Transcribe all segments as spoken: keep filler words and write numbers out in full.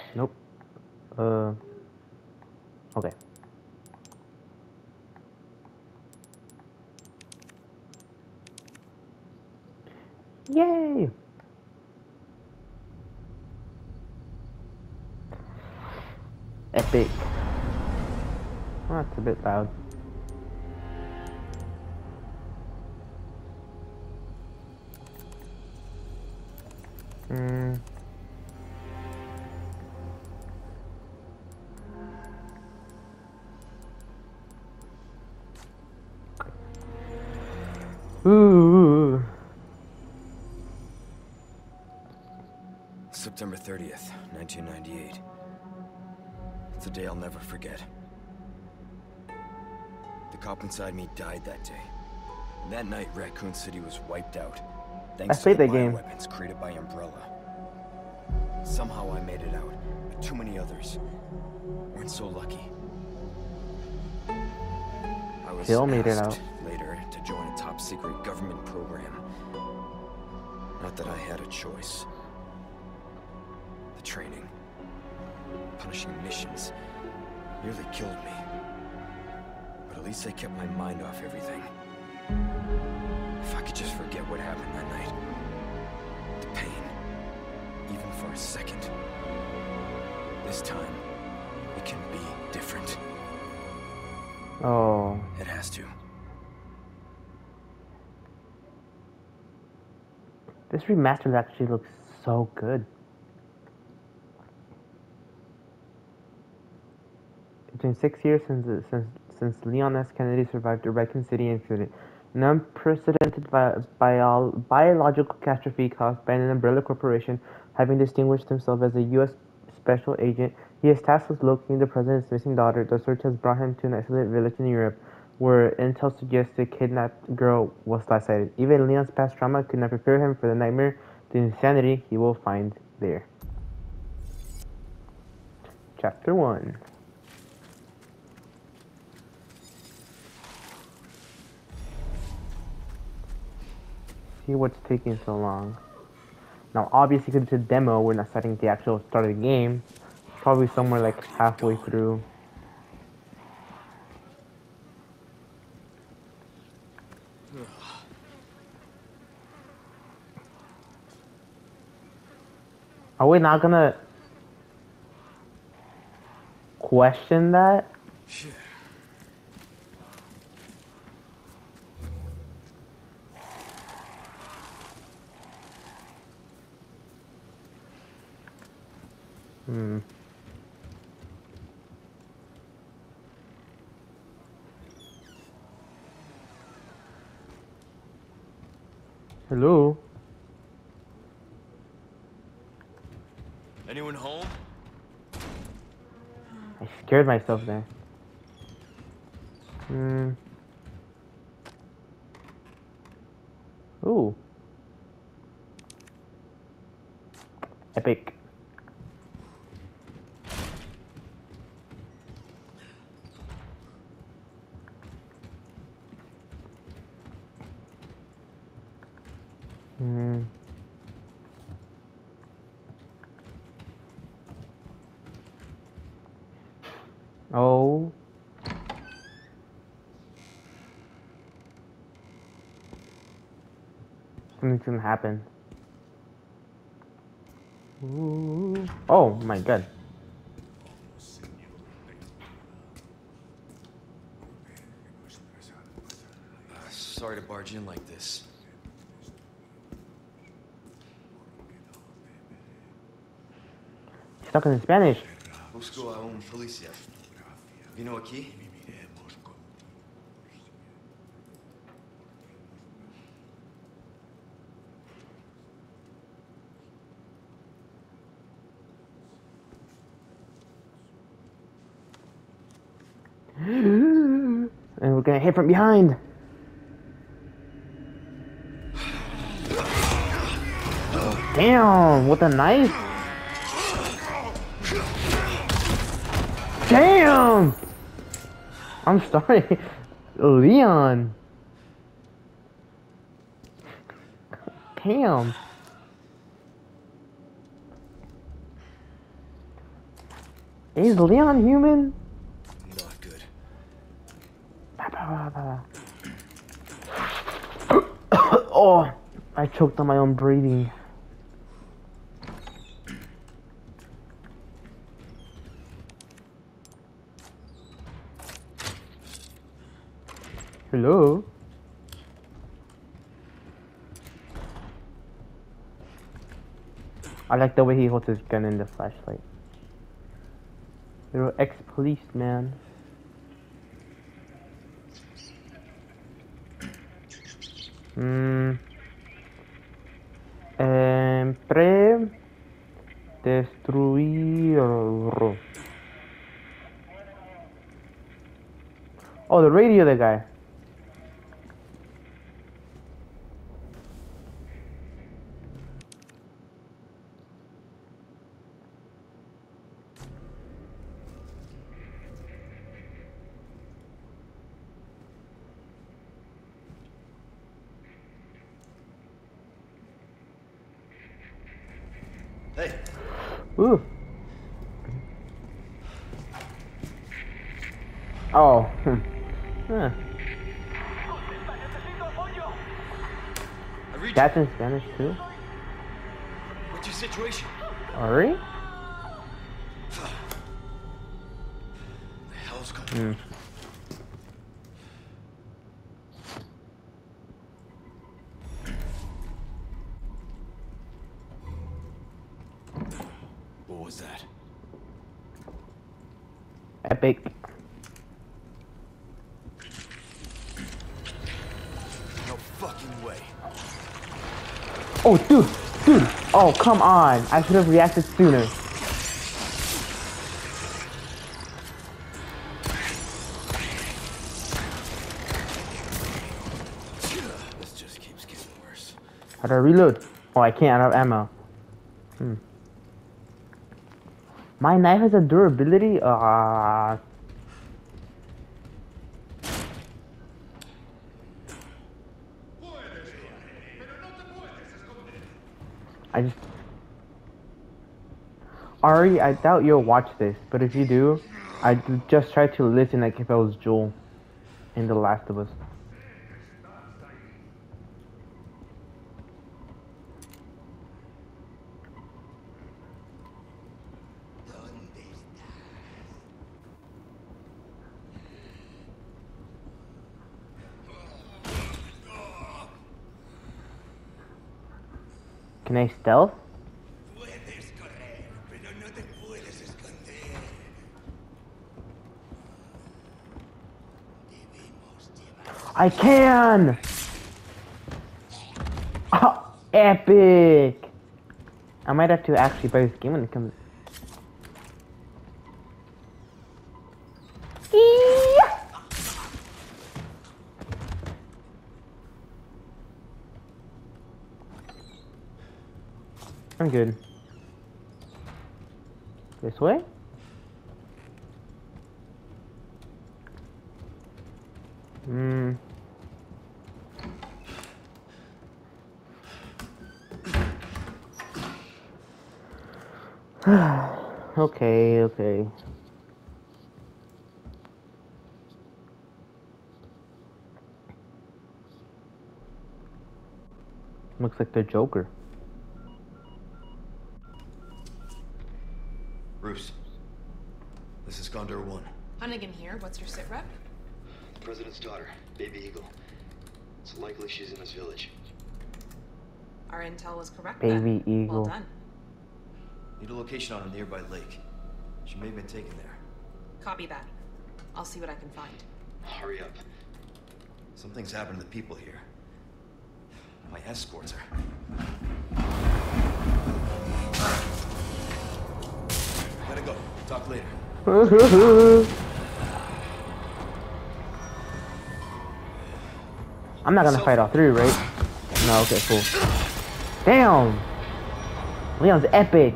Nope. Uh. Okay. Yay! Epic. Oh, that's a bit loud. Hmm. Ooh. September thirtieth, nineteen ninety-eight. It's a day I'll never forget. The cop inside me died that day. And that night, Raccoon City was wiped out. I Thanks to played the that game. bioweapons created by Umbrella. Somehow I made it out, but too many others weren't so lucky. I was Hill made it out. asked later to join a top-secret government program. Not that I had a choice. The training, punishing missions, nearly killed me. But at least they kept my mind off everything. If I could just forget what happened that night. The pain, even for a second. This time, it can be different. Oh. It has to. This remaster actually looks so good. It's been six years since since since Leon S. Kennedy survived the Raccoon City incident, an unprecedented bi bio biological catastrophe caused by an umbrella corporation. Having distinguished himself as a U S special agent, he is tasked with locating the president's missing daughter. The search has brought him to an isolated village in Europe, where intel suggests the kidnapped girl was last sighted. Even Leon's past trauma could not prepare him for the nightmare, the insanity he will find there. Chapter one. See what's taking so long. Now, obviously, because it's a demo, we're not starting the actual start of the game. Probably somewhere like halfway through. Are we not gonna question that? Shit. Hmm. Hello? Anyone home? I scared myself there. Hmm. Ooh. Epic. Hmm. Oh. Something's gonna happen. Ooh. Oh my god. Uh, sorry to barge in like this. He's talking in Spanish. Busco a un policía. Vino aquí? And we're gonna hit from behind. Damn, with a knife? Damn! I'm sorry. Leon. Damn. Is Leon human? Not good. Oh, I choked on my own breathing. Hello? I like the way he holds his gun in the flashlight. Little ex-policeman. Hmm.Empre destruir. Oh, the radio, the guy. Hey. Ooh. Oh. Hmm. Huh. That's in Spanish too. What's your situation? Ari? What the hell's going Hmm. on? What was that? Epic. No fucking way. Oh, dude, dude. Oh, come on. I should have reacted sooner. This just keeps getting worse. How do I reload? Oh, I can't. I don't have ammo. Hmm. My knife has a durability. Ah. Uh, I just. Ari, I doubt you'll watch this, but if you do, I just try to listen like if I was Joel in The Last of Us. Can I stealth? I can! Oh, epic! I might have to actually buy this game when it comes. I'm good. This way? Hmm. okay, okay. Looks like the Joker. Bruce, this is Gondor One. Hunnigan here. What's your sit rep? The President's daughter, Baby Eagle. It's likely she's in this village. Our intel was correct. Baby then. Eagle. Well done. Need a location on a nearby lake. She may have been taken there. Copy that. I'll see what I can find. Hurry up. Something's happened to the people here. My escorts are. Gotta go. Talk later. I'm not gonna fight all three, right? No, okay, cool. Damn! Leon's epic!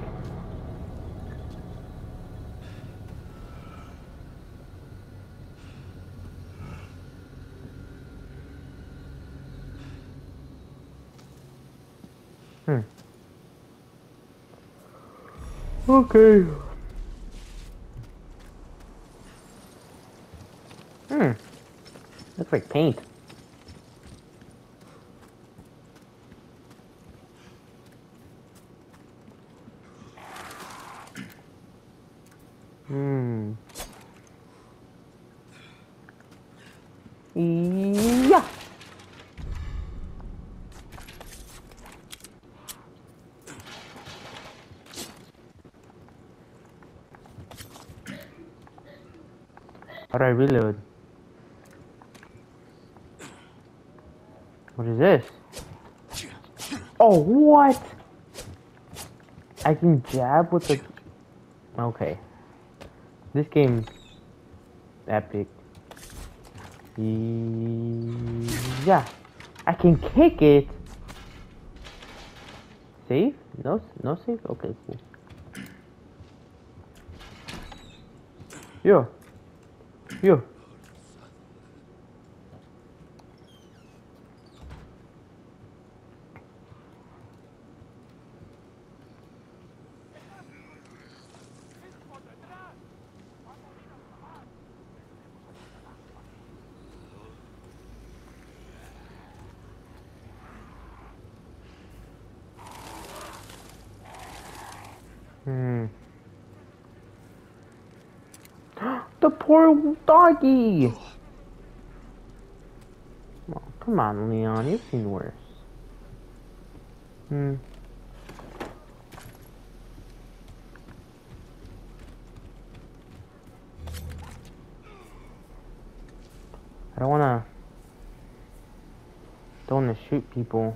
Hmm. like paint. Hmm. Yeah. How do I reload? What is this? Oh, what? I can jab with the... Okay. This game's epic. Yeah. I can kick it. Save? No, no save? Okay, cool. Yo. Yo. Hmm. The poor doggy! Oh, come on, Leon. You've seen worse. Hmm. I don't wanna... Don't wanna shoot people.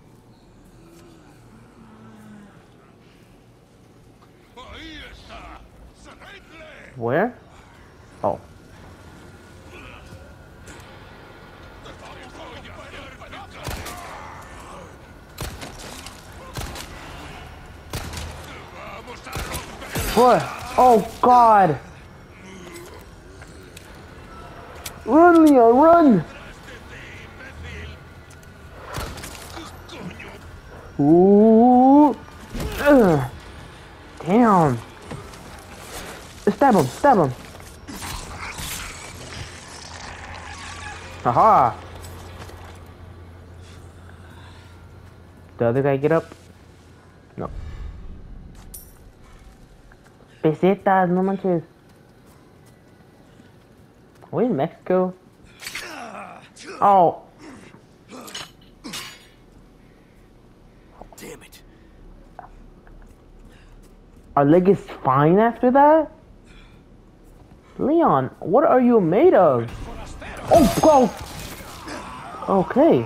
Where? Oh. What? Oh God! Run, Leon, run! Ooh! Ugh. Damn! Stab him! Stab him! Haha! The other guy get up? No. Pesetas, no manches. Are we in Mexico? Oh. Damn it. Our leg is fine after that? Leon, what are you made of? Oh, God. Okay.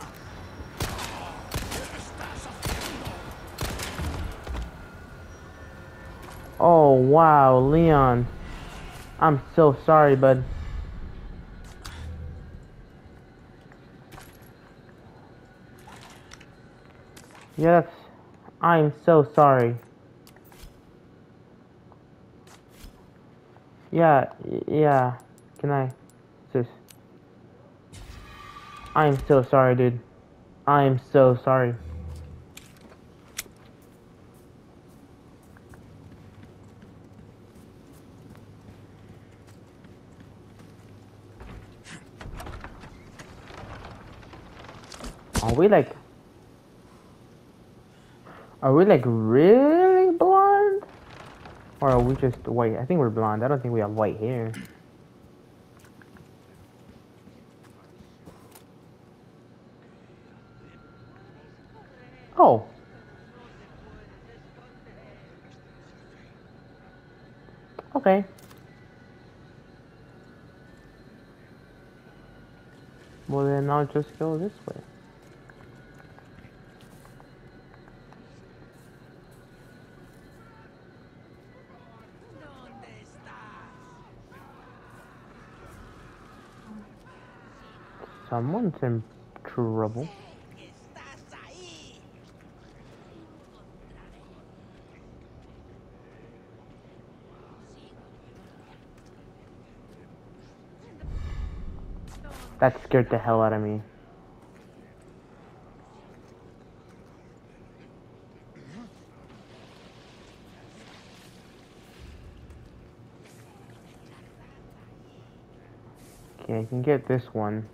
Oh, wow, Leon. I'm so sorry, bud. Yes, I'm so sorry. Yeah, yeah. Can I? Sis. I'm so sorry, dude. I'm so sorry. Are we like... Are we like really blonde? Or are we just white? I think we're blonde. I don't think we have white hair. Oh. Okay. Well then I'll just go this way. Someone's in trouble. That scared the hell out of me. Okay, I can get this one.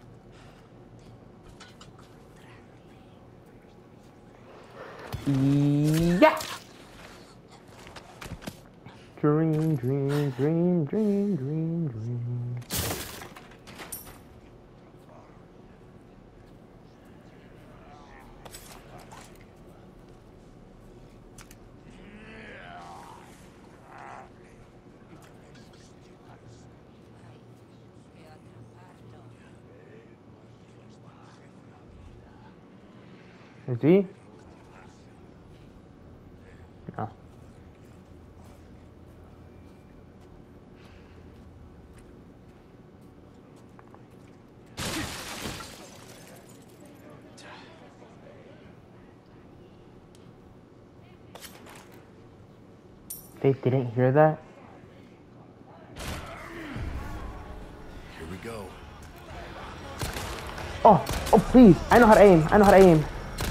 Yeah! Dream, dream, dream, dream, dream, dream. Is he? No. They didn't hear that? Here we go. Oh, oh please! I know how to aim. I know how to aim.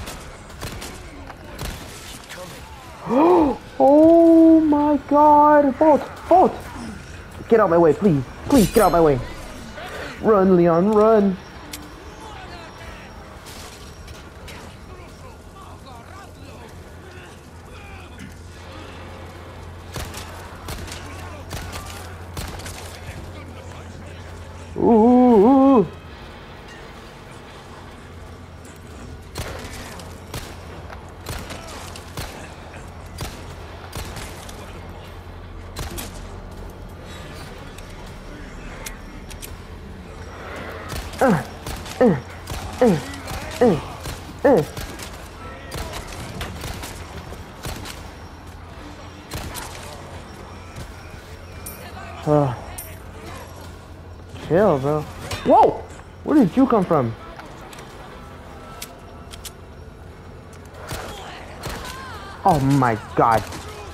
Oh my God! Bolt! Bolt! Get out of my way, please! Please get out of my way! Run, Leon, run! Ooh! ooh, ooh. Uh, uh, uh, uh, uh. Uh, chill, bro. Whoa! Where did you come from? Oh my God.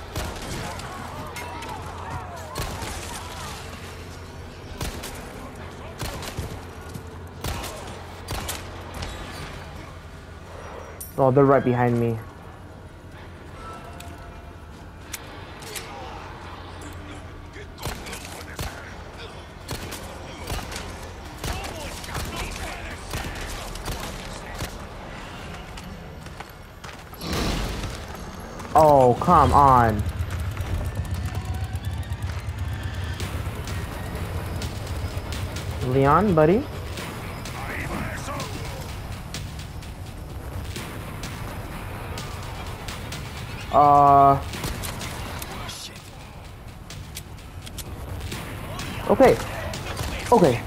Oh, they're right behind me. Oh, come on. Leon, buddy? Uh... Okay. Okay.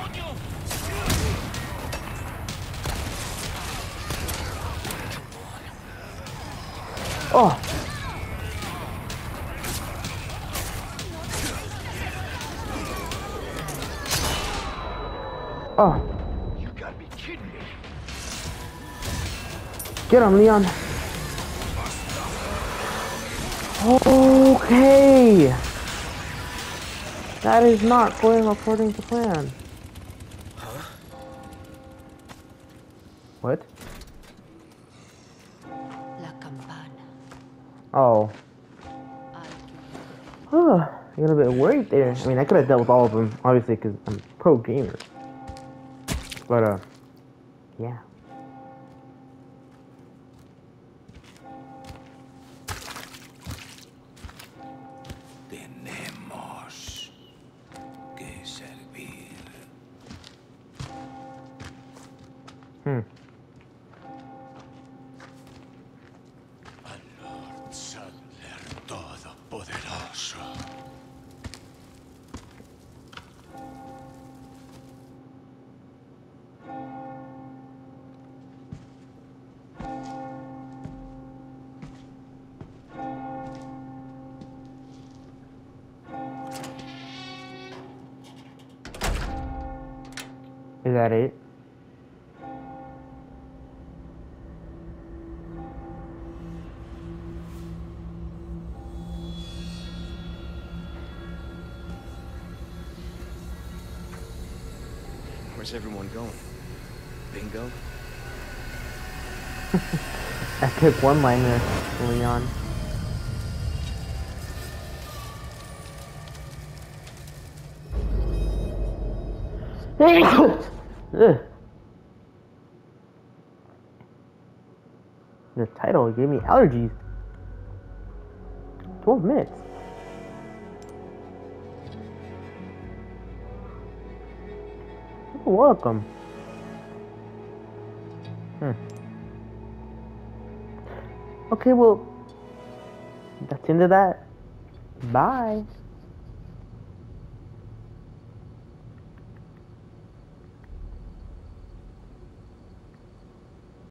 Oh. Oh. You gotta be kidding me. Get him, Leon. Okay. That is not going according to plan. Huh? What? La campana. Oh. Oh, a little bit worried there. I mean, I could have dealt with all of them, obviously, because I'm a pro gamer. But, uh, yeah. Tenemos que servir. Hmm. Al Lord Sadler Todopoderoso. Is that it? Where's everyone going? Bingo? Epic one-liner, Leon. Ugh. The title gave me allergies. twelve minutes. You're welcome. Hmm. Okay, well, that's the end of that. Bye.